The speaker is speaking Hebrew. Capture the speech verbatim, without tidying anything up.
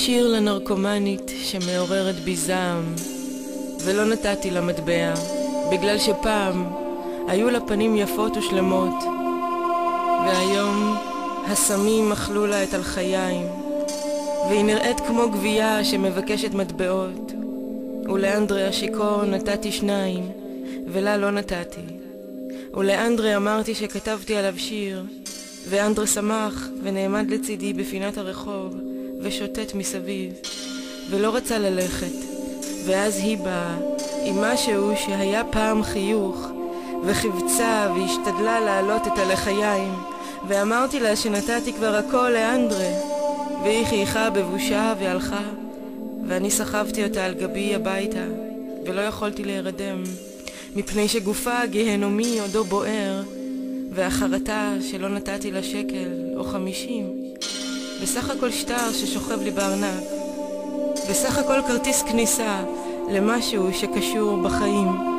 שיר לנרקומנית שמעוררת בי זעם, ולא נתתי לה מטבע, בגלל שפעם היו לה פנים יפות ושלמות, והיום הסמים אכלו לה את הלחיים, והיא נראית כמו גבייה שמבקשת מטבעות. ולאנדרי השיקור נתתי שניים, ולה לא נתתי. ולאנדרי אמרתי שכתבתי עליו שיר, ואנדרי שמח ונעמד לצידי בפינת הרחוב ושוטט מסביב, ולא רצה ללכת. ואז היא באה עם משהו שהיה פעם חיוך, וחיבצה והשתדלה להעלות את הלחיים, ואמרתי לה שנתתי כבר הכל לאנדרי, והיא חייכה בבושה והלכה, ואני סחבתי אותה על גבי הביתה, ולא יכולתי להירדם, מפני שגופה הגהנומי עודו בוער, והחרטה שלא נתתי לה שקל או חמישים, בסך הכל שטר ששוכב לי בארנק, בסך הכל כרטיס כניסה למשהו שקשור בחיים.